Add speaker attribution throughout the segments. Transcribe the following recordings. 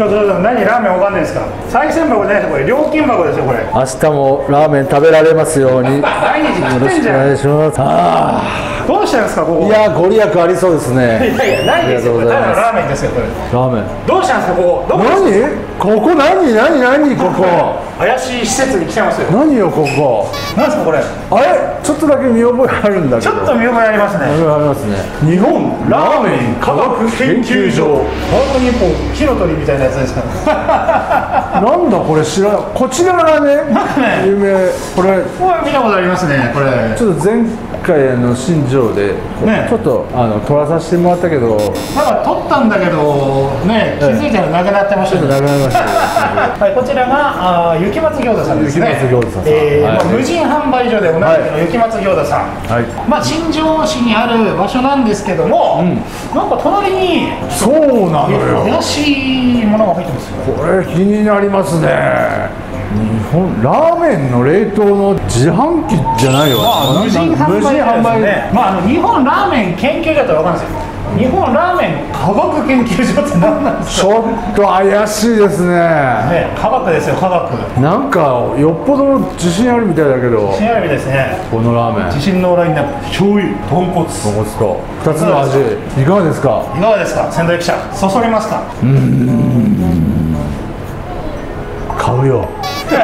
Speaker 1: ちょっと何ラーメンわかんないですか。賽銭箱じゃないですよ、これ料金箱ですよこれ。
Speaker 2: 明日もラーメン食べられますように。
Speaker 1: 毎日
Speaker 2: よ
Speaker 1: 食ってんじゃん。
Speaker 2: ろしくお願いします。あ
Speaker 1: どうしたんですかここ。
Speaker 2: あ、いやご利益ありそうですね。
Speaker 1: いやいやないですよ。これただのラーメンですよこれ。
Speaker 2: ラーメン。
Speaker 1: どうしたんですかここ。どこですか。
Speaker 2: 何？ここ何ここ。
Speaker 1: 怪しい施設に来てますよ。
Speaker 2: 何よここ。
Speaker 1: 何ですかこれ。
Speaker 2: あれちょっとだけ見覚えあるんだけど。
Speaker 1: ちょっと見覚えありますね。
Speaker 2: 見覚えありますね。日本ラーメン科学研究所。
Speaker 1: 本当に一本火の鳥みたいなやつですから。
Speaker 2: なんだこれ知らない。こちらがね有名。これ
Speaker 1: これ見たことありますねこれ。
Speaker 2: ちょっと前回の新庄で、
Speaker 1: ね、
Speaker 2: ちょっと撮らさせてもらったけど、
Speaker 1: なんか撮ったんだけどね、気づいたらなくなってましたね。
Speaker 2: ちょっとなくなりました
Speaker 1: はい、こちらが雪松餃子さんですね。
Speaker 2: 雪松餃子さん、
Speaker 1: 無人販売所でおなじみの雪松餃子さん。
Speaker 2: はい。
Speaker 1: まあ新庄市にある場所なんですけども、なんか隣に
Speaker 2: そうなのよ。
Speaker 1: 怪しいものが入ってますよ。
Speaker 2: これ気になりますね。日本ラーメンの冷凍の自販機じゃないよ。
Speaker 1: 無人販売所ですね。まあ日本ラーメン研究所ってわかるんですよ。日本ラーメン科学研究所って何なんですか。
Speaker 2: ちょっと怪しいですね。
Speaker 1: ね、科学ですよ科学。
Speaker 2: なんかよっぽど自信あるみたいだけど。
Speaker 1: 新アルミですね。
Speaker 2: このラーメン。
Speaker 1: 自信のラインナップ。醤油、豚骨。
Speaker 2: 豚骨と2つの味いかがですか。
Speaker 1: いかがですか仙台記者。そそりますか。
Speaker 2: 買うよ。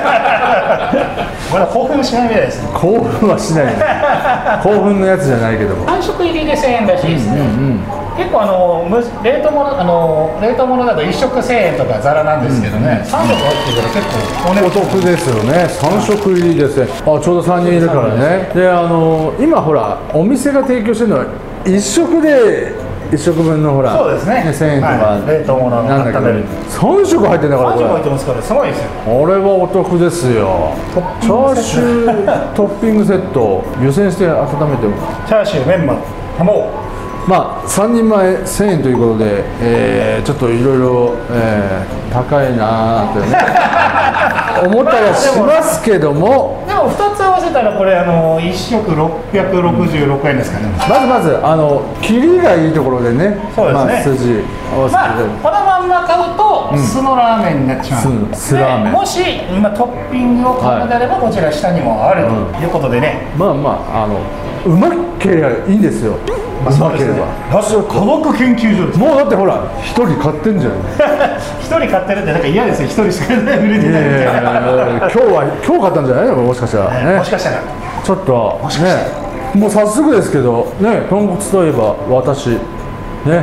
Speaker 1: まだ興奮しないみたいですね。
Speaker 2: 興奮はしないね。興奮のやつじゃないけども。
Speaker 1: 3食入りで1000円らしいですね。結構冷凍物だと1食1000円とかザラなんですけどね、3食入ってるから結構
Speaker 2: お得ですよね。3食入りですね。あ、ちょうど3人いるからね。で今ほらお店が提供してるのは1食で1食分のほら
Speaker 1: そうですね
Speaker 2: 1000円とか、
Speaker 1: はい、冷凍物の
Speaker 2: なんだけど3食入ってんだから
Speaker 1: 3
Speaker 2: これ
Speaker 1: 食入ってますからすごいですよ。
Speaker 2: これはお得ですよ。チャーシュートッピングセット湯煎して温めても
Speaker 1: チャーシューメンマも
Speaker 2: まあ3人前1000円ということで、ちょっといろいろ高いなーってね思ったりはしますけども、
Speaker 1: でも2つ合わせたらこれ1食666円ですかね。
Speaker 2: まず切りがいいところでね、
Speaker 1: そうですね、
Speaker 2: まあ、筋合わせて、
Speaker 1: まあ、このまんま買うと酢のラーメンになっちまう、
Speaker 2: 酢ラーメン
Speaker 1: もし今トッピングを買うのであればこちら下にもあるということでね、
Speaker 2: まあうまければいいんですよ。うまければ。
Speaker 1: 科学研究所です。
Speaker 2: もうだってほら一人買ってんじゃん。
Speaker 1: 一人買ってるってなんか嫌ですよ。一人しか売れてないみたいな。
Speaker 2: 今日買ったんじゃないのもしかしたらね。
Speaker 1: もしかしたら
Speaker 2: ちょっとね、もう早速ですけどね、豚骨といえば私ね、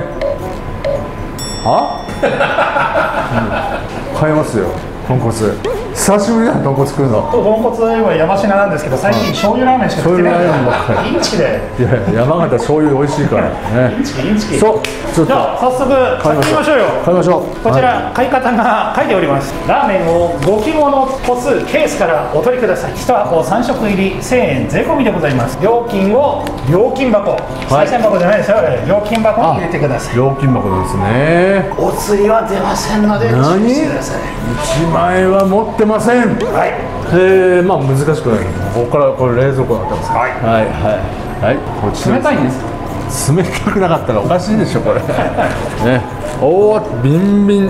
Speaker 2: 買いますよ豚骨。久しぶりだ豚骨食うの。
Speaker 1: 豚骨は今山科なんですけど最近醤油ラーメンしか食ってない。インチキで。
Speaker 2: いや山形醤油美味しいからね。
Speaker 1: インチキ。
Speaker 2: そうちょっと
Speaker 1: じゃあ早速買ってみましょうよ。
Speaker 2: 買いましょう。
Speaker 1: こちら買い方が書いております。ラーメンを5キロの個数ケースからお取りください。1箱3食入り1000円税込みでございます。料金を料金箱、賽銭箱じゃないですよ。料金箱に入れてください。
Speaker 2: 料金箱ですね。
Speaker 1: お釣りは出ませんので注意してください。
Speaker 2: 1万円は持ってません。
Speaker 1: はい。
Speaker 2: まあ難しくない。ここからこれ冷蔵庫になってます。はいこちら
Speaker 1: 冷たいんですか。
Speaker 2: 冷たくなかったらおかしいでしょこれね。おおビンビン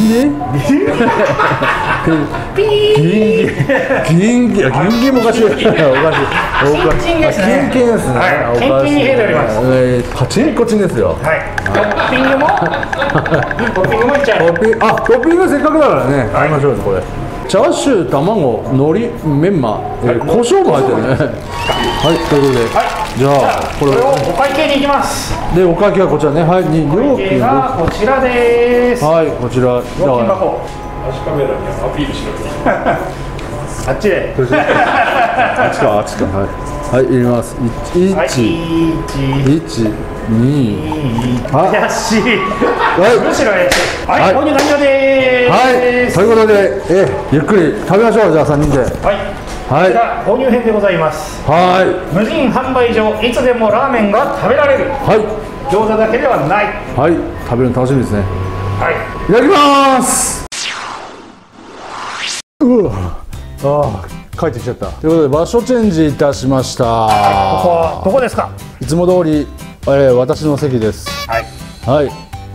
Speaker 2: ギンもおかしい。おかしい。
Speaker 1: キンですね。
Speaker 2: キンですね。
Speaker 1: キンに入れております。
Speaker 2: カチンコチンですよ。
Speaker 1: はい。トッピングもいっちゃう。
Speaker 2: トッピングせっかくだからね。買いましょうこれ。チャーシュー、卵、海苔、メンマ、胡椒も入ってるね。はい、ということで、じゃあこれ
Speaker 1: をお会計に行きます。
Speaker 2: で、お会計はこちらね。はい、
Speaker 1: 料金がこちらです。
Speaker 2: はい、こちら。
Speaker 1: 料金箱。
Speaker 3: 足カメラにアピールしろよ。
Speaker 1: あっちで。
Speaker 2: あっちか。はい、入れます。1、2、
Speaker 1: 怪しい。むしろ怪しい。はい、購入完了です。
Speaker 2: はい、ということで、ゆっくり食べましょう。じゃあ3人で。
Speaker 1: はい。購入編でございます。
Speaker 2: はい。
Speaker 1: 無人販売所、いつでもラーメンが食べられる。
Speaker 2: はい。
Speaker 1: 餃子だけではない。
Speaker 2: はい、食べるの楽しみですね。
Speaker 1: はい。
Speaker 2: いただきます。帰ってきちゃった。ということで場所チェンジいたしました。ここ
Speaker 1: はどこですか。
Speaker 2: いつも通り、私の席です。
Speaker 1: はい。
Speaker 2: はい。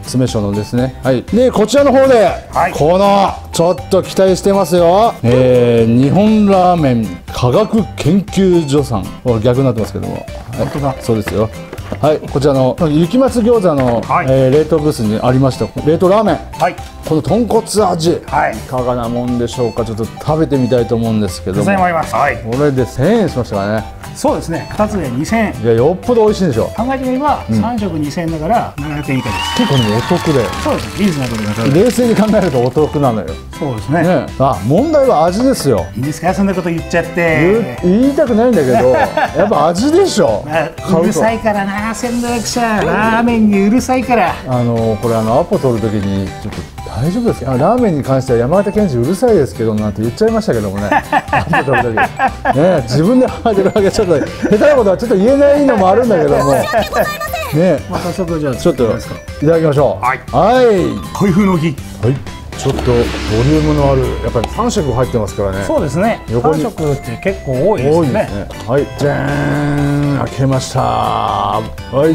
Speaker 2: 詰め所のですね。はい。でこちらの方で、
Speaker 1: はい
Speaker 2: このちょっと期待してますよ。日本ラーメン科学研究所さん。逆になってますけども。はい、
Speaker 1: 本当だ。
Speaker 2: そうですよ。はい、こちらの雪松餃子の、
Speaker 1: はい、
Speaker 2: 冷凍ブースにありました冷凍ラーメン、
Speaker 1: はい、
Speaker 2: この豚骨味、
Speaker 1: はい、
Speaker 2: いかがなもんでしょうか。ちょっと食べてみたいと思うんですけども、
Speaker 1: あります。はい、
Speaker 2: これで1000円しましたからね。
Speaker 1: そうですね、2つで2000円。
Speaker 2: いや、よっぽど美味しいんでしょ。
Speaker 1: 考えてみれば、3食2000円だから700円以下です。
Speaker 2: 結構ね、お得で、
Speaker 1: そうですね、リーズナブルな価格。
Speaker 2: 冷静に考えるとお得なのよ。
Speaker 1: そうですね。
Speaker 2: ね、あ、問題は味ですよ。
Speaker 1: いいですか、そんなこと言っちゃって。
Speaker 2: 言いたくないんだけど、やっぱ味でしょ。
Speaker 1: うるさいからな、仙台役者、ラーメンにうるさいから。
Speaker 2: これアポ取るときにちょっと。大丈夫ですか。ラーメンに関しては山形県人うるさいですけどなんて言っちゃいましたけどもね。アポ取るときね、自分でハードル上げちょっと下手なことはちょっと言えないのもあるんだけどもね。
Speaker 1: また早速じゃあ
Speaker 2: ちょっといただきましょう。はい。はい。
Speaker 1: 開封の儀。
Speaker 2: はい。ちょっとボリュームのある、やっぱり3色入ってますからね。
Speaker 1: そうですね。3色って結構多いですね。
Speaker 2: はい。じゃーん、開けました。はい、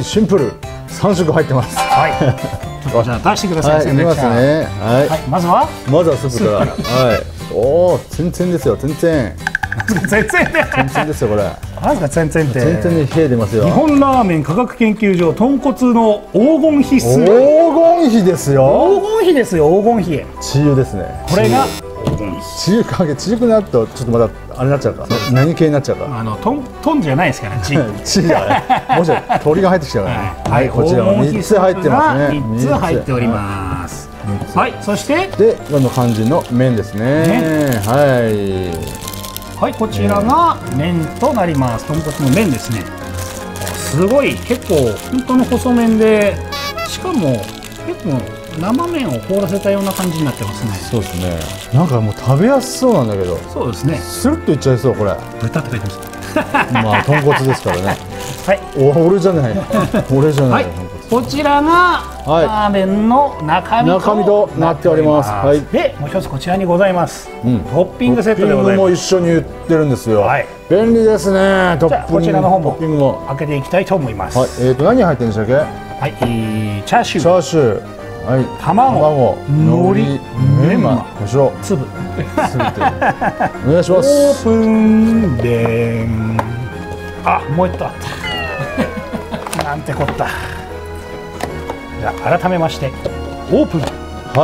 Speaker 2: シンプル。3色入ってます。はい。
Speaker 1: じゃあ出してください。
Speaker 2: はい、いきますね。はい。
Speaker 1: まずは
Speaker 2: スープから。はい。おお、全然ですよ。全然。
Speaker 1: 全然
Speaker 2: ですよこれ。
Speaker 1: なんか全然って。
Speaker 2: 全然に冷えてますよ。
Speaker 1: 日本ラーメン科学研究所豚骨の黄金比数。
Speaker 2: 黄金比ですよ。
Speaker 1: 黄金比ですよ。黄金比。
Speaker 2: チー油ですね。
Speaker 1: これが黄金比。
Speaker 2: チー油かけ、チー油になるとちょっとまだあれになっちゃうか。何系になっちゃうか。
Speaker 1: トンじゃないですからチー。
Speaker 2: チーじゃない。もし鳥が入ってきちゃうからね。はい、こちらも3つ入ってますね。
Speaker 1: 3つ入っております。はい、そして
Speaker 2: でこの感じの麺ですね。はい。
Speaker 1: はい、こちらが麺となります。豚骨の麺ですね。すごい結構本当の細麺で、しかも結構生麺を凍らせたような感じになってますね。
Speaker 2: そうですね。なんかもう食べやすそうなんだけど。
Speaker 1: そうですね。
Speaker 2: スルッといっちゃいそうこれ。
Speaker 1: 豚って書いてます。
Speaker 2: まあ豚骨ですからね。
Speaker 1: はい。
Speaker 2: 俺じゃない。俺じゃない。
Speaker 1: こちらがラーメンの中身
Speaker 2: となっております。はい。
Speaker 1: でもう一つこちらにございます。トッピングセットでございます。
Speaker 2: トッピングも一緒に売ってるんですよ。はい。便利ですね。
Speaker 1: じゃあこちらの方も開けていきたいと思います。
Speaker 2: はい。何入ってるんでしたっけ？
Speaker 1: はい。チャーシュー。
Speaker 2: チャーシュー。はい。
Speaker 1: 卵。海苔。メンマ。
Speaker 2: 胡椒。
Speaker 1: 粒。
Speaker 2: お願いします。
Speaker 1: オープンでん。あ、もう一個あった。なんてこった。じゃあ改めましてオープン。
Speaker 2: はい。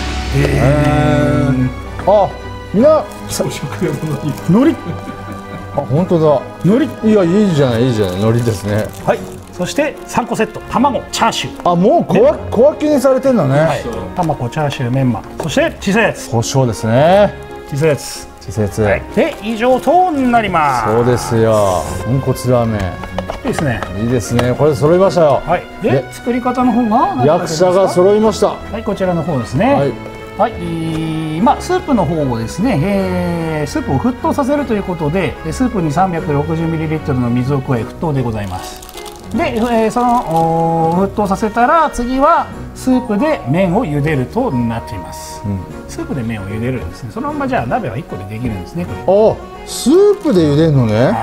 Speaker 2: あ、みんな
Speaker 1: 朝食用の海苔。
Speaker 2: あ、本当だ。
Speaker 1: 海苔。
Speaker 2: いや、いいじゃない、いいじゃない、海苔ですね。
Speaker 1: はい。そして3個セット、卵、チャーシュー。
Speaker 2: あ、もう小分けにされてんだね。はい。
Speaker 1: 卵、チャーシュー、メンマ、そしてチセツ。
Speaker 2: 胡椒ですね。
Speaker 1: チセツ。
Speaker 2: チセツ。
Speaker 1: で以上となります。
Speaker 2: そうですよ。豚骨ラーメン。
Speaker 1: いいですね。
Speaker 2: いいですね。これ揃いましたよ。
Speaker 1: はい。で作り方の方が
Speaker 2: 役者が揃いました。
Speaker 1: はい、こちらの方ですね。はい。はい、まあスープの方をですね、スープを沸騰させるということで、スープに 360ml の水を加え沸騰でございます。で、その沸騰させたら次はスープで麺を茹でるとなっています。スープで麺を茹でるんですね。そのままじゃあ鍋は1個でできるんですね。
Speaker 2: あ、スープで茹でるのね。はい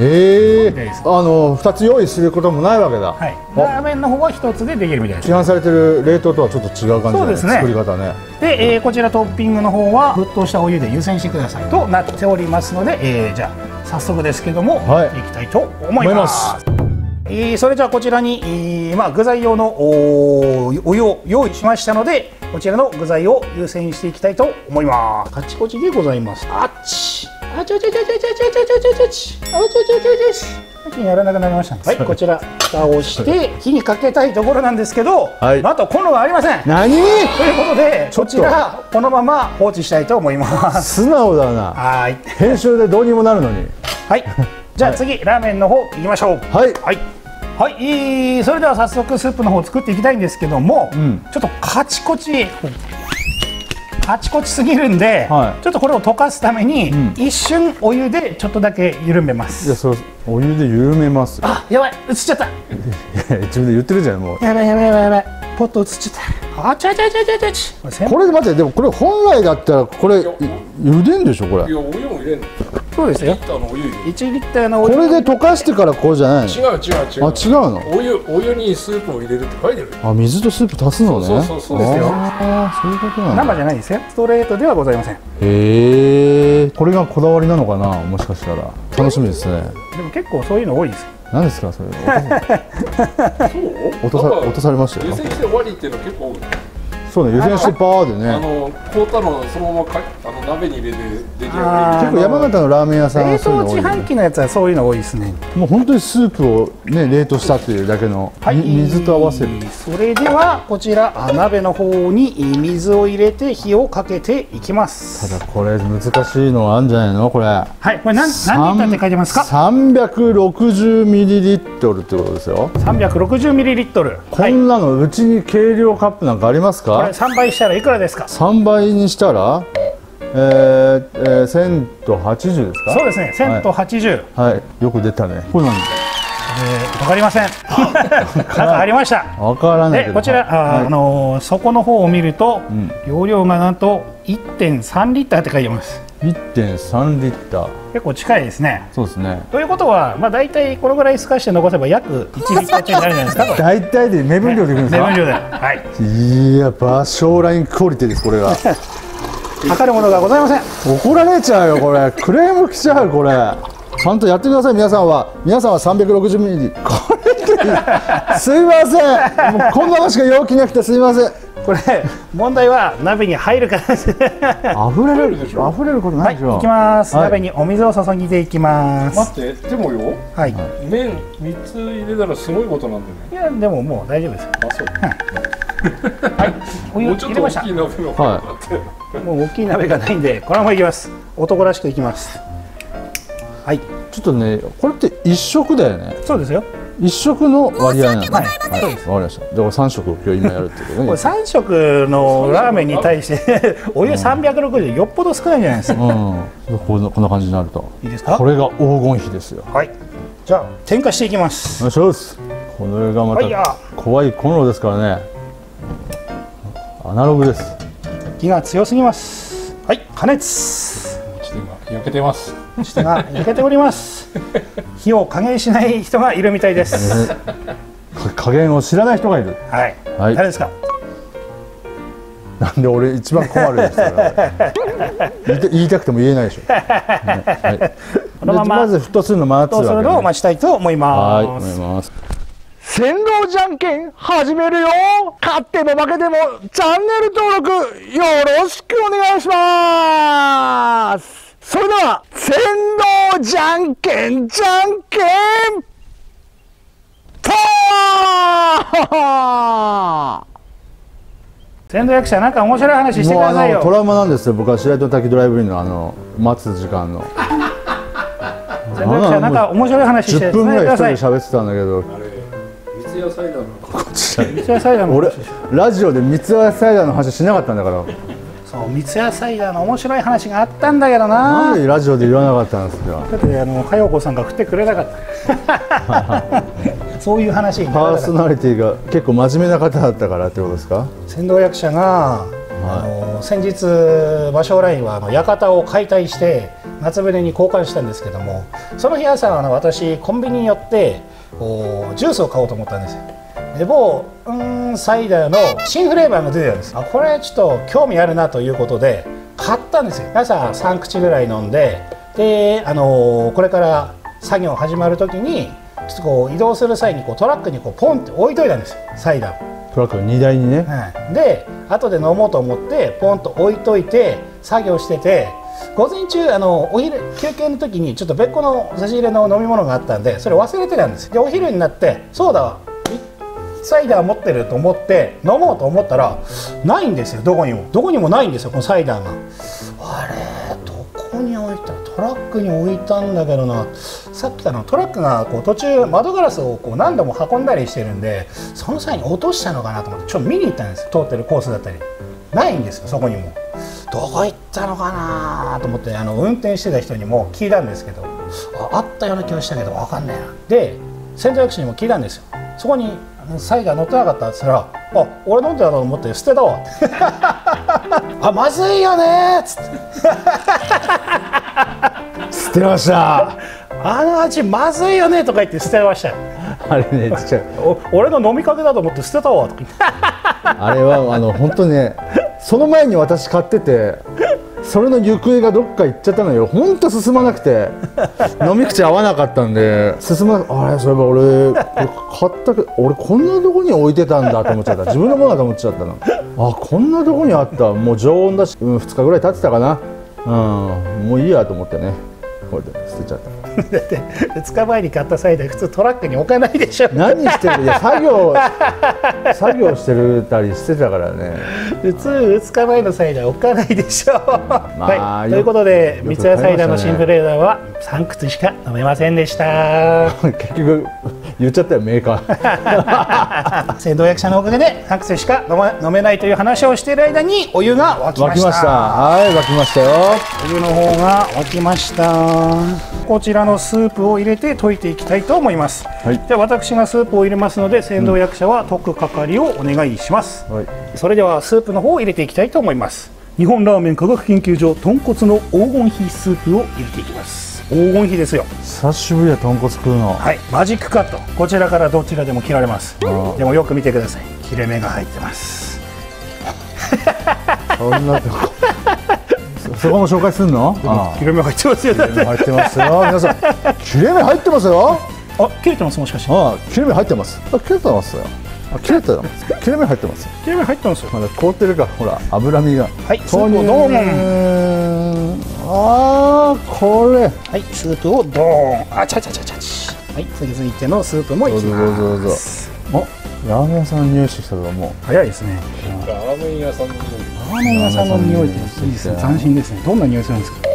Speaker 2: 。2つ用意することもないわけだ。
Speaker 1: はい。ラーメンの方は1つでできるみたいです。
Speaker 2: 市販されてる冷凍とはちょっと違う感じ
Speaker 1: そうですね。
Speaker 2: 作り方ね。
Speaker 1: で、こちらトッピングの方は沸騰したお湯で湯煎してくださいとなっておりますので、じゃあ早速ですけども、やっていきたいと思います。それじゃあこちらに、具材用のお湯を用意しましたので、こちらの具材を湯煎していきたいと思います。カチコチでございます。あっちあちょちょちょちょちょちょちょちょちょちょちょちょやらなくなりましたね。はい、こちら蓋をして火にかけたいところなんですけど、あとコンロがありません。
Speaker 2: 何？と
Speaker 1: いうことでこちらこのまま放置したいと思います。
Speaker 2: 素直だな。
Speaker 1: はい。
Speaker 2: 編集でどうにもなるのに。
Speaker 1: はい。じゃあ次ラーメンの方いきましょう。
Speaker 2: はい。
Speaker 1: はい。はい、それでは早速スープの方を作っていきたいんですけども、ちょっとカチコチすぎるんで、ちょっとこれを溶かすために、一瞬お湯でちょっとだけ緩めます。
Speaker 2: いや、そう、お湯で緩めます。
Speaker 1: あ、やばい、映っちゃった。
Speaker 2: 自分で言ってるじゃん、もう。
Speaker 1: やばいやばいやばいやばい、ポット映っちゃった。 あちゃちゃちゃちゃちゃちゃ。
Speaker 2: これ待って、でもこれ本来だったらこれ茹でんでしょこれ。
Speaker 3: いや、お湯も入れんの。
Speaker 1: そうですよ。
Speaker 3: リッターのお湯入れる。
Speaker 1: 1リッターのお湯。
Speaker 2: これで溶かしてからこうじゃないの？
Speaker 3: 違う違う違う。
Speaker 2: あ、違うの？
Speaker 3: お湯にスープを入れるって書いてる。
Speaker 2: あ、水とスープ足すのね。
Speaker 3: そうですよ。
Speaker 2: ああ、そういうことなんだ。
Speaker 1: 生じゃないですよ。ストレートではございません。
Speaker 2: へえ、これがこだわりなのかな、もしかしたら。楽しみですね。
Speaker 1: でも結構そういうの多いですよ。
Speaker 2: 何ですかそれ。
Speaker 3: そう。
Speaker 2: 落とされましたよ。
Speaker 3: 湯煎して終わりっていうの結構多い。
Speaker 2: そうね、湯煎してパーでね。
Speaker 3: 凍ったのをそのまま鍋に入れて出来上がり。
Speaker 2: 結構山形のラーメン屋さんは
Speaker 1: 冷
Speaker 2: そういうの多い
Speaker 1: 凍自販機のやつはそういうの多いですね。
Speaker 2: もう本当にスープをね冷凍したっていうだけの、水と合わせる。
Speaker 1: それではこちら鍋の方に水を入れて火をかけていきます。
Speaker 2: ただこれ難しいのあるんじゃないのこれ。
Speaker 1: はい、これ何リッターって書いてますか。
Speaker 2: 360ミリリットルってことですよ。
Speaker 1: 360ミリリットル。
Speaker 2: こんなのうちに計量カップなんかありますか。
Speaker 1: これ3倍したらいくらですか。
Speaker 2: 3倍にしたら1080ですか。
Speaker 1: そうですね、1080。
Speaker 2: はい、よく出たね。これ何？
Speaker 1: わかりません。なんかありました。
Speaker 2: わからないけど。
Speaker 1: こちら底の方を見ると、容量がなんと 1.3 リッターって書いてます。
Speaker 2: 1.3 リッター。
Speaker 1: 結構近いですね。
Speaker 2: そうですね。
Speaker 1: ということは、まあ大体このぐらい透かして残せば約1リッター近くになるじゃないですか。
Speaker 2: 大体で目分量でいくんですか。
Speaker 1: 目分量で。はい。
Speaker 2: いや、芭蕉ラインクオリティですこれが。
Speaker 1: 測るものがございません。
Speaker 2: 怒られちゃうよこれ。クレーム来ちゃうこれ。ちゃんとやってください皆さんは360ミリ。これすいません。もうこんなのしか陽気なくてすいません。
Speaker 1: これ問題は鍋に入るからです。
Speaker 2: 溢れるでしょ。溢れることないでしょ。
Speaker 1: はい、いきます。鍋にお水を注ぎていきます。
Speaker 3: 待って、でもよ。
Speaker 1: はい。
Speaker 3: 麺3つ入れたらすごいことなんだよね。
Speaker 1: いやでももう大丈夫です。
Speaker 3: あ、そう。
Speaker 1: はい。お湯
Speaker 3: もうちょっと大
Speaker 1: 入れました。
Speaker 3: きい鍋の。
Speaker 2: は
Speaker 1: もう大きい鍋がないんでこのままいきます。男らしくいきます。はい。
Speaker 2: ちょっとね、これって一食だよね。
Speaker 1: そうですよ。
Speaker 2: 一食の割合なの。はい。
Speaker 1: はい。そうです。
Speaker 2: わかりました。だから3食を今日今やるってことね。
Speaker 1: これ3食のラーメンに対してお湯360よっぽど少ないんじゃないですか。
Speaker 2: うん。こんな感じになると。
Speaker 1: いいですか。
Speaker 2: これが黄金比ですよ。
Speaker 1: はい。じゃあ点火していきます。
Speaker 2: お願いします。これがま
Speaker 1: はいや
Speaker 2: た怖いコンロですからね。アナログです。
Speaker 1: 火が強すぎます。はい。加熱。
Speaker 3: 持ち手が焼けてます。
Speaker 1: 持ち手が焼けております。火を加減しない人がいるみたいです。
Speaker 2: 加減を知らない人がいる。
Speaker 1: はい。
Speaker 2: はい
Speaker 1: 誰ですか。
Speaker 2: なんで俺一番困るんですから言いたくても言えないでしょ。はい。
Speaker 1: このまま
Speaker 2: まず沸騰するの待つ
Speaker 1: 沸騰する
Speaker 2: わけね。
Speaker 1: のを待ちたいと思い
Speaker 2: はい、思い
Speaker 1: ます。
Speaker 2: ます。
Speaker 1: 先導じゃんけん始めるよ。勝っても負けてもチャンネル登録よろしくお願いします。それでは先導じゃんけんじゃんけんパー。先導役者なんか面白い話してく
Speaker 2: もう
Speaker 1: ださいよ。
Speaker 2: トラウマなんですよ。僕は白糸滝ドライブインの待つ時間の
Speaker 1: 先導役者なんか面白い話して
Speaker 2: 10分ぐらい一人で
Speaker 1: い。
Speaker 2: 喋ってたんだけど、
Speaker 3: 三ツ矢サイダーの。
Speaker 2: こちら
Speaker 1: 三ツ矢サイダーの
Speaker 2: 俺ラジオで三ツ矢サイダーの話しなかったんだから、
Speaker 1: そう三ツ矢サイダーの面白い話があったんだけど
Speaker 2: な。
Speaker 1: なん
Speaker 2: でラジオで言わなかったんですか。
Speaker 1: だって佳代子さんが振ってくれなかったそういう話にな
Speaker 2: パー
Speaker 1: らなかった。
Speaker 2: ソナリティが結構真面目な方だったからってことですか。
Speaker 1: 先導役者が、先日芭蕉ラインは館を解体して夏船に交換したんですけども、その日朝私コンビニに寄ってジュースを買おうと思ったんですよ。で某サイダーの新フレーバーが出てるんです。あ、これちょっと興味あるなということで買ったんですよ。朝3口ぐらい飲んで、でこれから作業始まる時にちょっとこう移動する際にトラックにポンって置いといたんですよ、サイダーを。
Speaker 2: トラックの荷台にね。
Speaker 1: で後で飲もうと思ってポンと置いといて作業してて、午前中お昼休憩の時にちょっと別個の差し入れの飲み物があったんでそれ忘れてたんですよ。でお昼になってそうだわサイダー持ってると思って飲もうと思ったらないんですよ。どこにもないんですよ、このサイダーが。あれどこに置いた、トラックに置いたんだけどな。さっきトラックが途中窓ガラスを何度も運んだりしてるんで、その際に落としたのかなと思ってちょっと見に行ったんですよ。通ってるコースだったりないんですよ、そこにも。どこ行ったのかなと思って運転してた人にも聞いたんですけど、あったような気がしたけど分かんないな。で先導役所にも聞いたんですよ。そこにサイダー乗ってなかったって言ったらあ、俺飲んでたと思って捨てたわあ、まずいよねーっつって
Speaker 2: 捨てました。
Speaker 1: あの味まずいよねとか言って捨てましたよ
Speaker 2: あれね、
Speaker 1: 俺の飲みかけだと思って捨てたわとか言って
Speaker 2: あれは本当にね、その前に私買ってて、それの行方がどっか行っちゃったのよ。本当進まなくて、飲み口合わなかったんで進まなくて、あれそういえば俺これ買ったけど、俺こんなとこに置いてたんだと思っちゃった。自分のものだと思っちゃったの。あ、こんなとこにあった。もう常温だし、2日ぐらい経ってたかな。もういいやと思ってね、これで捨てちゃった。
Speaker 1: だって2日前に買ったサイダー普通トラックに置かないでしょ。
Speaker 2: 何してる？いや、作業してるたりしてたからね。
Speaker 1: 普通2日前のサイダー置かないでしょ
Speaker 2: まあ、
Speaker 1: はい、ということで三ツ矢サイダーの新ブレーダーは3口しか飲めませんでした
Speaker 2: 結局言っちゃったよ、メーカー
Speaker 1: 先導役者のおかげで3口しか飲めないという話をしている間にお湯が沸きました。
Speaker 2: はい、沸きましたよ。
Speaker 1: お湯の方が沸きました。こちらのスープを入れて溶いていきたいと思います。
Speaker 2: はい、
Speaker 1: では私がスープを入れますので、先導役者は溶く係をお願いします。
Speaker 2: はい、
Speaker 1: それではスープの方を入れていきたいと思います。日本ラーメン科学研究所豚骨の黄金比スープを入れていきます。黄金比ですよ。
Speaker 2: 久しぶりや、豚骨食うの。
Speaker 1: はい、マジックカット、こちらからどちらでも切られます。でもよく見てください、切れ目が入ってます
Speaker 2: そんなとこそこも紹介するの？
Speaker 1: 切れ目入ってますよ。
Speaker 2: 切れ目入ってますよ、皆さん。切れ目入ってますよ。
Speaker 1: あ、切れてます、もしかして。
Speaker 2: 切れ目入ってます。切れてますよ。切れてます。切れ目入ってます。
Speaker 1: 切れ目入ってますよ。
Speaker 2: まだ凍ってるから、ほら、脂身が。
Speaker 1: はい、スープをドーン。
Speaker 2: これ。
Speaker 1: はい、スープをドーン。あちゃちゃちゃちゃち。はい、続いてのスープもいきます。
Speaker 2: どうぞ。ラーメン屋さんの匂いしてきたぞ、もう。
Speaker 1: 早いですね。
Speaker 3: ラーメン屋さんの匂い。
Speaker 1: ラーメン屋さんの匂いっていいですね。斬新ですね。どんな匂いするんですか。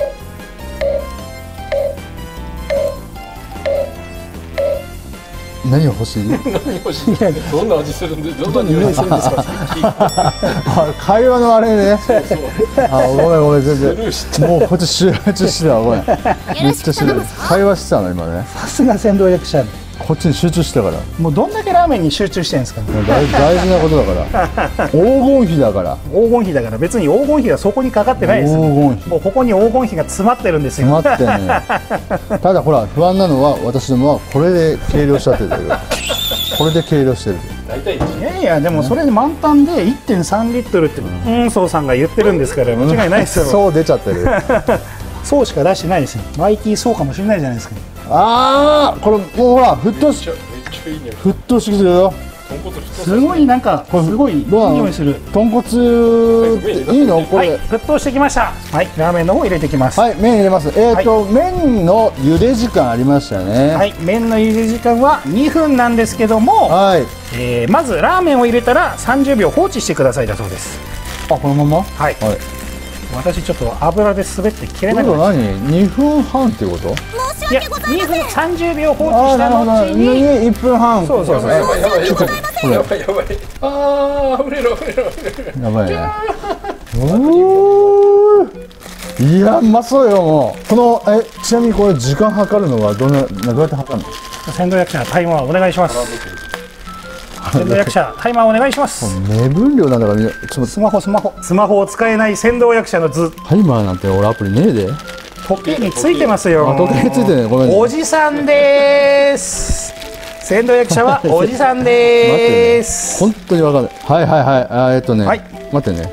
Speaker 2: 何が欲しい？
Speaker 3: 何欲しい？どんな味するんで、どんな匂いするんですか。
Speaker 2: 会話のあれね。ごめん、全然。もうこっち集中してたわ、ごめん。めっちゃ会話してたの今ね。
Speaker 1: さすが先導役者。
Speaker 2: こっちに集中してたから。
Speaker 1: もうどんだけラーメンに集中してるんですか。
Speaker 2: 大事なことだから。黄金比だから。
Speaker 1: 黄金比だから、別に黄金比がそこにかかってないです。
Speaker 2: 黄金比。
Speaker 1: もうここに黄金比が詰まってるんですよ。
Speaker 2: 詰まってんね。ただほら、不安なのは私どもはこれで計量しちゃってるけど。これで計量してる。
Speaker 3: 大体。
Speaker 1: いやでもそれに満タンで 1.3 リットルってそうさんが言ってるんですから間違いないですよ。
Speaker 2: そう出ちゃってる。
Speaker 1: そうしか出してないですよ。マイティーそうかもしれないじゃないですか。
Speaker 2: これもうほら沸騰してきてるよ。
Speaker 1: すごいなんかすごいいい匂いする。
Speaker 2: 豚骨いいのこれ。
Speaker 1: 沸騰してきました。はい、ラーメンの方入れてきます。
Speaker 2: はい、麺入れます。麺の茹で時間ありましたね。
Speaker 1: はい、麺の茹で時間は2分なんですけども、まずラーメンを入れたら30秒放置してくださいだそうです。
Speaker 2: このまま。
Speaker 1: はい。私ちょっと油で滑って切れなくなっちゃう。
Speaker 2: 2分半ってこと？
Speaker 1: いや、2分30秒放置した後に
Speaker 2: 1分半。
Speaker 1: そう。
Speaker 3: やばい。あれろ。
Speaker 2: やばいね。いや、うまそうよ。もうこのちなみにこれ時間計るのはどうやって計るの？
Speaker 1: 先導役者タイマーお願いします。先導役者タイマーお願いします。
Speaker 2: 目分量なんだから、
Speaker 1: スマホを使えない先導役者の図。
Speaker 2: タイマーなんて俺アプリねえで。
Speaker 1: 時計についてますよ。
Speaker 2: 時計についてね、ごめんね。
Speaker 1: おじさんです。先導役者はおじさんです。
Speaker 2: 本当にわかんない。はい。待ってね。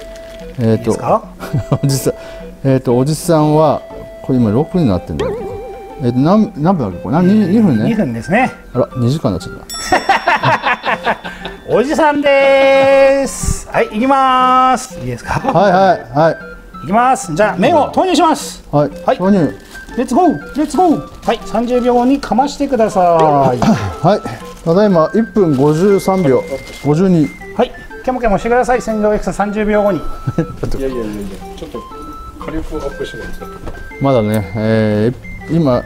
Speaker 2: おじさんはこれ今6になってんだよ。何分だっけこれ？2分ね。
Speaker 1: 2分ですね。
Speaker 2: あら、2時間になっちゃった。
Speaker 1: おじさんです。はい、行きます。いいですか？
Speaker 2: はい。
Speaker 1: 行きます。じゃあ麺を投入します。
Speaker 2: はい。投入。
Speaker 1: レッツゴー。はい、30秒後にかましてください。
Speaker 2: はい。ただいま1分53秒52。
Speaker 1: はい。ケモケモしてください。先導役者30秒後に。
Speaker 3: いやちょっと火力をアップしないと。
Speaker 2: まだね。今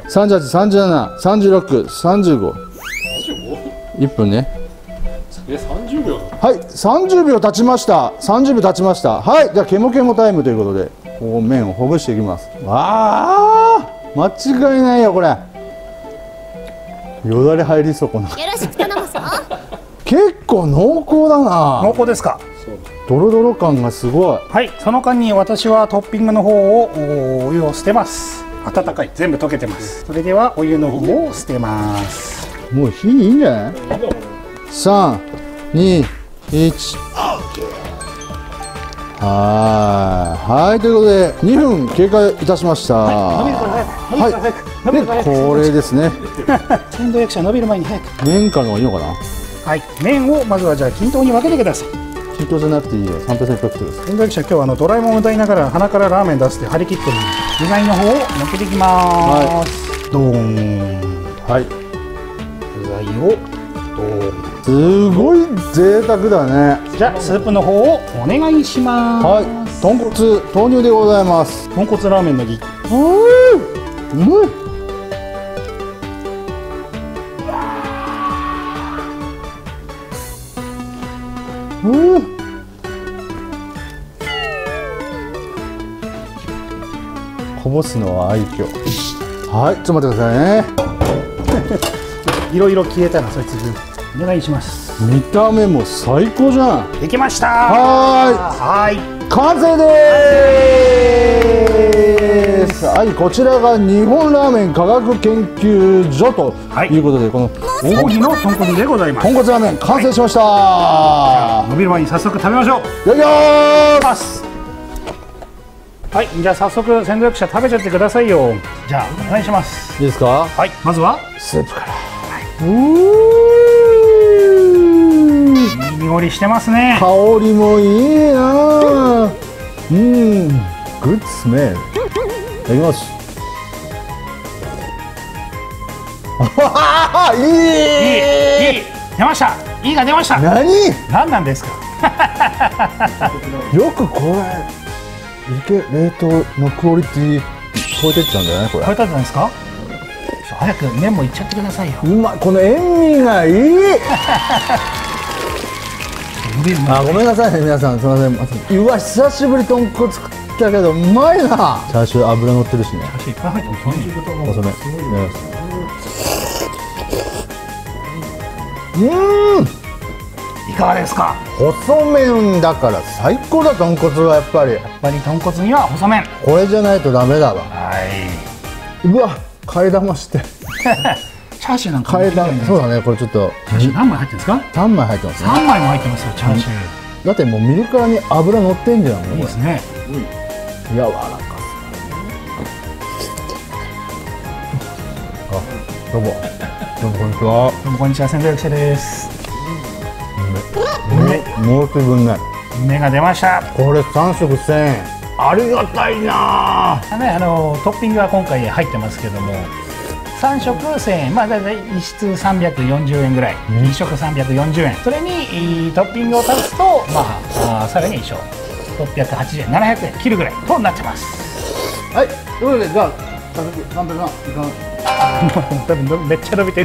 Speaker 2: 38、37、36、35。1分ね。
Speaker 3: 30秒。
Speaker 2: はい、30秒経ちました。30秒経ちました。はい、じゃあケモケモタイムということで、こう麺をほぐしていきます。間違いないよこれ。よだれ入りそうこの。
Speaker 4: よろしく頼むぞ。
Speaker 2: 結構濃厚だな。
Speaker 1: 濃厚ですか。
Speaker 2: ドロドロ感がすごい。
Speaker 1: はい、その間に私はトッピングの方をお湯を捨てます。温かい、全部溶けてます。それではお湯の方を捨てます。
Speaker 2: もう火いいんじゃない？ 3、2、1。はい、ということで2分経過いたしました。はい、でこれですね。
Speaker 1: 鮮度役者伸びる前に早く。
Speaker 2: 麺からの方がいいのかな？
Speaker 1: はい、麺をまずはじゃあ均等に分けてください。
Speaker 2: 均等じゃなくていいよ。3%ペクトルです。
Speaker 1: 鮮度役者今日はドラえもん歌いながら鼻からラーメン出して張り切ってるので、具材の方を乗っけていきます。ドーン。
Speaker 2: はい。
Speaker 1: 具材をドーン。
Speaker 2: すごい贅沢だね。
Speaker 1: じゃあスープの方をお願いします。
Speaker 2: はい、豚骨豆乳でございます。
Speaker 1: 豚骨ラーメンの儀。
Speaker 2: うまい。こぼすのは愛嬌。はい、ちょっと待ってくださいね。
Speaker 1: いろいろ消えたらそいつお願いします。
Speaker 2: 見た目も最高じゃん。
Speaker 1: できました。
Speaker 2: はい、完成です。はい、こちらが日本ラーメン科学研究所ということで、この
Speaker 1: 大木の豚骨でございます。
Speaker 2: 豚骨ラーメン完成しました。
Speaker 1: 伸びる前に早速食べましょう。
Speaker 2: いただきます。
Speaker 1: はい、じゃあ早速鮮度役者食べちゃってくださいよ。じゃあお願いします。
Speaker 2: いいですか？
Speaker 1: はい、まずは
Speaker 2: スープから。
Speaker 1: いい匂いしてますね。
Speaker 2: 香りもいいな。グッドスメル。いただきます。いい
Speaker 1: 出ました。いいが出ました。
Speaker 2: 何
Speaker 1: なんですか。
Speaker 2: よくこれ冷凍のクオリティ超えてっちゃうんだよね、これ。
Speaker 1: 超えたんじゃないですか。早く麺もいっちゃってくださいよ。
Speaker 2: うまい、この塩味がいい。あ、ごめんなさいね皆さん、すみません。うわ、久しぶり豚骨食ったけどうまいな。チャーシュー油乗ってるしね。
Speaker 1: チャーシューいっぱい入ってますね。
Speaker 2: 細め。
Speaker 1: いかがですか。
Speaker 2: 細麺だから最高だ。豚骨はやっぱり
Speaker 1: 豚骨には細麺。
Speaker 2: これじゃないとダメだわ。
Speaker 1: はい。
Speaker 2: うわ、替え玉して
Speaker 1: チャーシューなんか
Speaker 2: 替え玉。そうだね、これちょっと
Speaker 1: チャーシュー何枚入ってるんですか。
Speaker 2: 3枚入ってますね。
Speaker 1: 3枚も入ってますよ、チャーシュー。
Speaker 2: だってもう見るからに油乗ってんじゃん。
Speaker 1: いいですね。
Speaker 2: 柔らか。あ、どうもこんにちは。
Speaker 1: どうもこんにちは、鮮度役者です。
Speaker 2: もうすぐね。
Speaker 1: 梅が出ました。
Speaker 2: これ3食1000円。ありがたいな。
Speaker 1: ね、トッピングは今回入ってますけども、3食1000円、まあだいたい1室340円ぐらい、1食340円、それにトッピングを足すと、まあさらに一緒680円、700円切るぐらいとなってます。
Speaker 2: はい、ということで、じゃあ早速三平さんいかが。
Speaker 1: 多分めっちゃ伸びてる。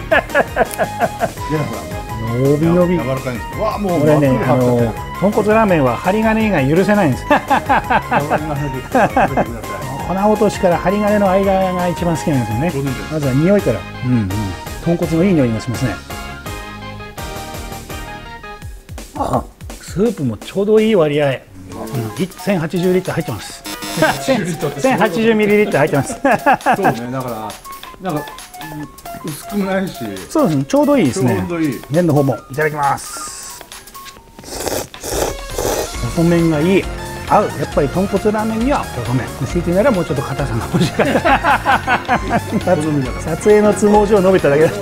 Speaker 1: 伸び伸び。
Speaker 2: 柔らかいんです。わあ、もう
Speaker 1: これね、豚骨ラーメンは針金が許せないんです。粉落としから針金の間が一番好きなんですよね。まずは匂いから、豚骨のいい匂いがしますね。スープもちょうどいい割合、1080リットル入ってます。1080ミリリットル入ってます。
Speaker 2: そうね、だからなんか薄くないし、
Speaker 1: そうですね、ちょうどいいですね。
Speaker 2: ちょうどいい。
Speaker 1: 麺の方もいただきます。細麺がいい。合う。やっぱり豚骨ラーメンには細麺。強いてならもうちょっと硬さが欲しかった。撮影の都合上伸びただけだ。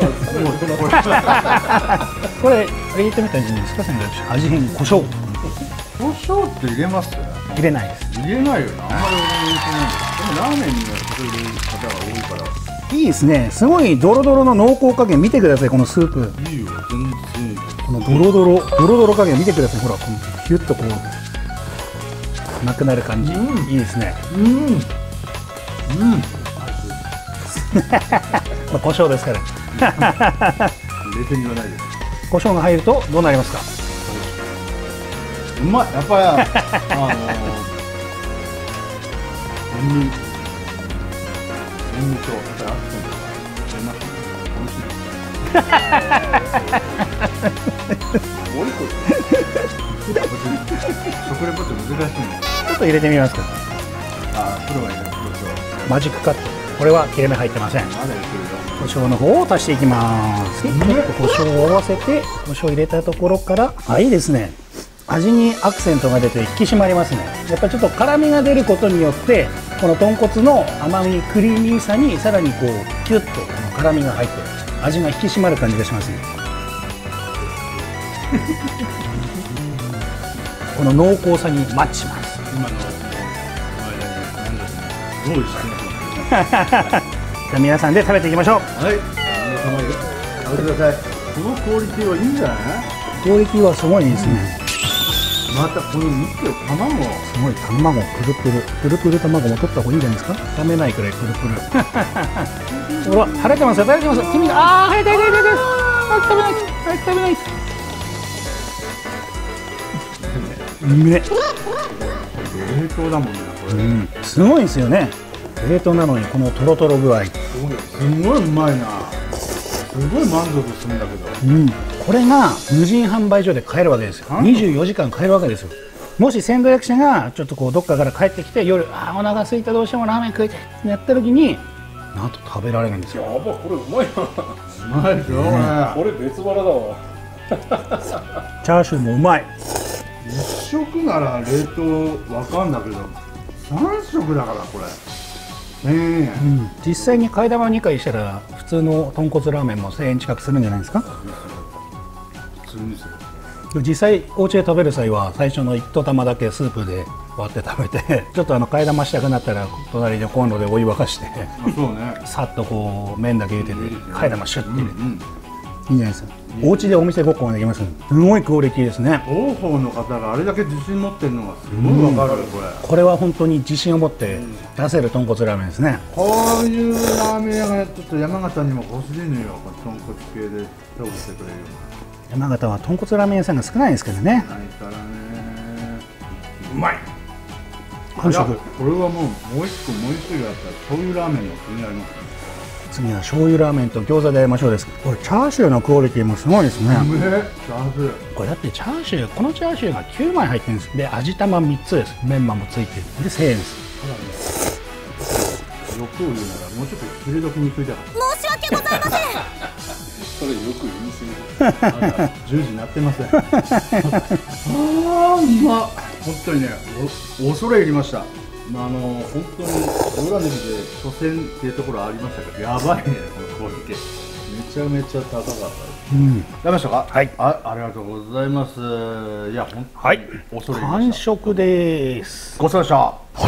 Speaker 1: これ言ってみたらいいんじゃないですか。味変、胡椒。
Speaker 2: 胡椒って入れます？
Speaker 1: 入れないです。
Speaker 2: 入れないよな。あんまり俺も入れてないんだけど、でもラーメンにはそういう方が多いから。
Speaker 1: いいですね。すごいドロドロの濃厚加減見てください。このスープ。
Speaker 2: いいよ、全然いいよ。
Speaker 1: このドロドロ加減見てください。ほら、このヒュッとこうなくなる感じ。いいですね。まあ胡椒ですから。
Speaker 2: 冷静に言わないです。
Speaker 1: 胡椒が入るとどうなりますか。
Speaker 2: うまい。やっぱり塩味と、あとアクセントが出ますね。美味しい。 食レポって難しいね。
Speaker 1: ちょっと入れてみますか。
Speaker 2: ああ、プロがいる。
Speaker 1: マジックカット。これは切れ目入ってません。
Speaker 2: まだやってるよ。
Speaker 1: 胡椒の方を足していきます。でちょっと胡椒を合わせて、胡椒を入れたところから、あ、いいですね。味にアクセントが出て引き締まりますね。やっぱりちょっと辛みが出ることによって、この豚骨の甘み、クリーミーさにさらにこうキュッと辛みが入って、味が引き締まる感じがしますね。この濃厚さにマッチします。
Speaker 2: 今の間に用意してます。
Speaker 1: じゃあ皆さんで食べていきましょう。
Speaker 2: はい。皆様食べてください。このクオリティはいいんじゃない？
Speaker 1: クオリティはすごいですね。
Speaker 2: またこの見てよ、卵。
Speaker 1: すごい卵プルプルプルプル卵も取った方がいいんじゃないですか。食べないくらいプルプル。ほら晴れてますよ、晴れてますよ。君が早い早い早い早い。早く食べない早く食べない。うめえ。
Speaker 2: 冷凍だもんねこれ。
Speaker 1: すごいですよね。冷凍なのにこのトロトロ具合。
Speaker 2: すごいうまいな。すごい満足するんだけど。
Speaker 1: これが無人販売所で買えるわけですよ。24時間買えるわけですよ。もし先導役者がちょっとこうどっかから帰ってきて夜お腹空いたどうしてもラーメン食いたいってやった時になんと食べられるんですよ。
Speaker 3: やば、これうまいな。
Speaker 2: うまいでしょ
Speaker 3: これ別腹だわ。
Speaker 1: チャーシューもうまい。
Speaker 2: 1食なら冷凍わかんだけど3食だからこれ。
Speaker 1: 実際に替え玉2回したら普通の豚骨ラーメンも1000円近くするんじゃないですか。
Speaker 2: 普通にする。
Speaker 1: 実際お家で食べる際は最初の1玉だけスープで割って食べてちょっと替え玉したくなったら隣のコンロでお湯沸かして
Speaker 2: そうね。
Speaker 1: さっとこう麺だけ入れて替え玉シュッて入れて、いいんじゃないですか。お家でお店ごっこができます。すごいクオリティですね。
Speaker 2: 広報の方があれだけ自信持ってるのがすごいわかるこれ。
Speaker 1: これは本当に自信を持って出せる豚骨ラーメンですね。
Speaker 2: こういうラーメン屋がちょっと山形にも欲しいのよ。豚骨系で勝負してくれるよ
Speaker 1: 山形は豚骨ラーメン屋さんが少ないですけどね。
Speaker 2: ないからね。うまい。
Speaker 1: 本食。
Speaker 2: これはもう一個もう一種類あったら醤油ラーメンの気になります。
Speaker 1: 次は醤油ラーメンと餃子でやりましょうです。これチャーシューのクオリティもすごいですね。
Speaker 2: チャーシュー。
Speaker 1: これだってチャーシュー、このチャーシューが9枚入ってるんです。で味玉3つです。メンマもついてる。で1000円です。
Speaker 2: 欲を言うならもうちょっと昼時に食いたかった。
Speaker 4: 申し訳ございません。
Speaker 3: それよく言い過ぎ。
Speaker 2: まだ10時になってません。うまっ。本当にね、恐れ入りました。本当に裏で見て初戦っていうところありましたけど、やばいねこのクオリティ。めちゃめちゃ高かったです。食べましたか？
Speaker 1: はい。
Speaker 2: ありがとうございます。いや本当に恐れ入りました。
Speaker 1: 完食です。
Speaker 2: ごちそうさまでした。はい。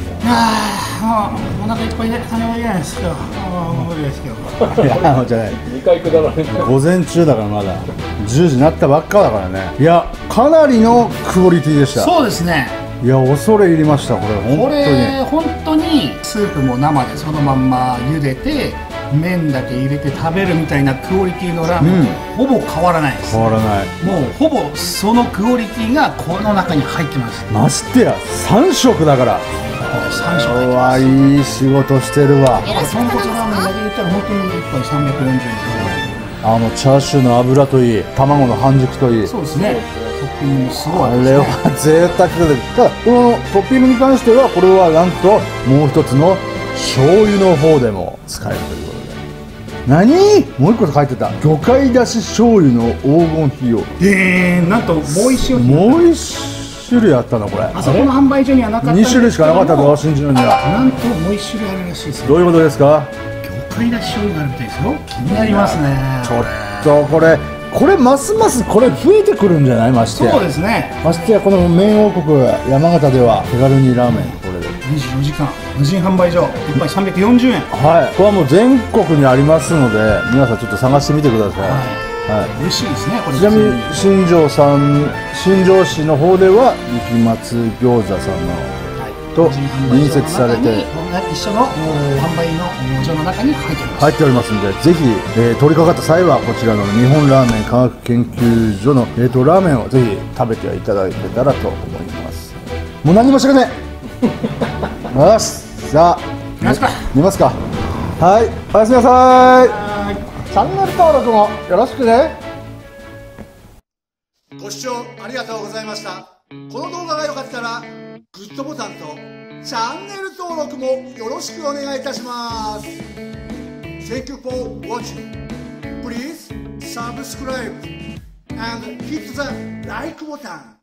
Speaker 1: お腹いっぱいで金はいらないですけど、無理ですけど。
Speaker 2: いやじゃない
Speaker 3: 2回くだらない。
Speaker 2: 午前中だからまだ10時になったばっかだからね。いやかなりのクオリティでした。
Speaker 1: そうですね。
Speaker 2: いや恐れ入りました。これ
Speaker 1: こ
Speaker 2: 本当に
Speaker 1: れ本当にスープも生でそのまんま茹でて麺だけ入れて食べるみたいなクオリティのラーメン、ほぼ変わらないです。
Speaker 2: 変わらない。
Speaker 1: もうほぼそのクオリティがこの中に入ってます。
Speaker 2: ましてや3食だから
Speaker 1: 3食入って
Speaker 2: うわ
Speaker 1: ます。
Speaker 2: いい仕事してるわ。
Speaker 1: 豚骨ラーメンだけ言ったら本当に1杯340円。
Speaker 2: チャーシューの脂といい卵の半熟といい、
Speaker 1: そうですね。トッピングもすごい
Speaker 2: あ
Speaker 1: ですね。
Speaker 2: れは贅沢で、ただこのトッピングに関してはこれはなんともう一つの醤油の方でも使えるということで。何もう一個書いてた。魚介だし醤油の黄金比用。
Speaker 1: なんともう一種類
Speaker 2: もう一種類あったのこれ。
Speaker 1: あそこの販売所にはなかったんで
Speaker 2: 2
Speaker 1: すけども、
Speaker 2: 種類しかなかったぞ新宿には。
Speaker 1: なんともう一種類あるらしいですよ。
Speaker 2: どういうことですか？
Speaker 1: 魚介だし醤油があるみたいですよ。気になりますね。
Speaker 2: ちょっとこれますますこれ増えてくるんじゃない？ましてや
Speaker 1: そうですね。
Speaker 2: ましてやこの麺王国山形では手軽にラーメンこれで、
Speaker 1: 24時間無人販売所1杯340円。
Speaker 2: はい、これはもう全国にありますので皆さんちょっと探してみてください。はい、
Speaker 1: 美味しいですねこれ。
Speaker 2: ちなみに新庄市の方では雪松餃子さんのと隣接されて
Speaker 1: 一緒の販売の所の中に入っております。
Speaker 2: 入っておりますので、ぜひ、通りかかった際はこちらの日本ラーメン科学研究所の冷凍ラーメンをぜひ食べていただけたらと思います。もう何もしたくねえよし、さあ
Speaker 1: 寝ますか。
Speaker 2: 寝ますか。はい、おやすみなさい。
Speaker 1: はい。
Speaker 2: チャンネル登録もよろしくね。
Speaker 4: ご視聴ありがとうございました。この動画が良かったらグッドボタンとチャンネル登録もよろしくお願いいたします。 Thank you for watching. Please subscribe and hit the like button.